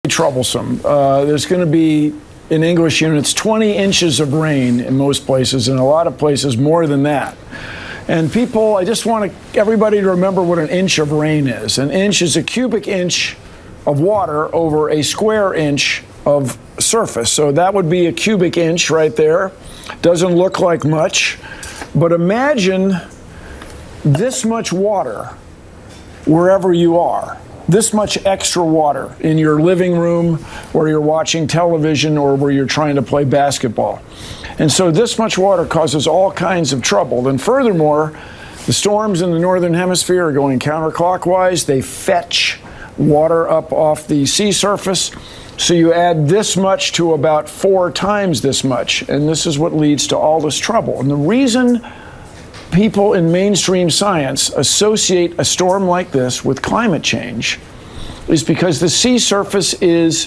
troublesome. There's going to be, in English units, 20 inches of rain in most places, and a lot of places more than that. And people, I just want everybody to remember what an inch of rain is. An inch is a cubic inch of water over a square inch of surface. So that would be a cubic inch right there. Doesn't look like much, but imagine this much water wherever you are. This much extra water in your living room, where you're watching television, or where you're trying to play basketball. And so this much water causes all kinds of trouble. And furthermore, the storms in the northern hemisphere are going counterclockwise. They fetch water up off the sea surface. So you add this much to about 4 times this much. And this is what leads to all this trouble. And the reason people in mainstream science associate a storm like this with climate change is because the sea surface is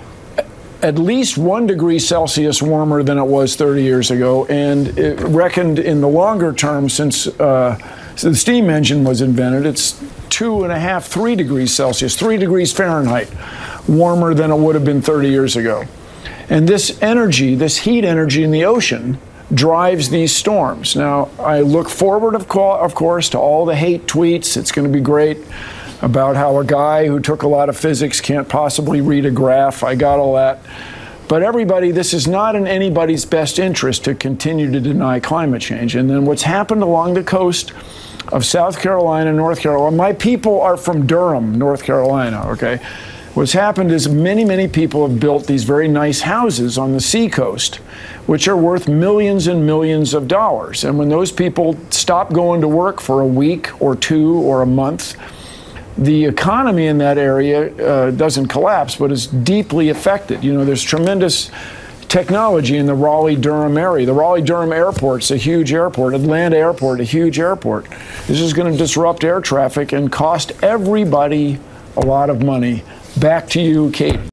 at least 1 degree Celsius warmer than it was 30 years ago, and it reckoned in the longer term, since the steam engine was invented, it's 2.5, 3 degrees Celsius, 3 degrees Fahrenheit warmer than it would have been 30 years ago. And this energy, this heat energy in the ocean, drives these storms. Now, I look forward, of course, to all the hate tweets. It's going to be great about how a guy who took a lot of physics can't possibly read a graph. I got all that. But everybody, this is not in anybody's best interest to continue to deny climate change. And then what's happened along the coast of South Carolina, North Carolina, my people are from Durham, North Carolina, okay? What's happened is many people have built these very nice houses on the seacoast, which are worth millions and millions of dollars. And when those people stop going to work for a week or 2 or a month, the economy in that area doesn't collapse, but is deeply affected. You know, there's tremendous technology in the Raleigh-Durham area. The Raleigh-Durham airport's a huge airport. Atlanta Airport, a huge airport. This is going to disrupt air traffic and cost everybody a lot of money. Back to you, Kate.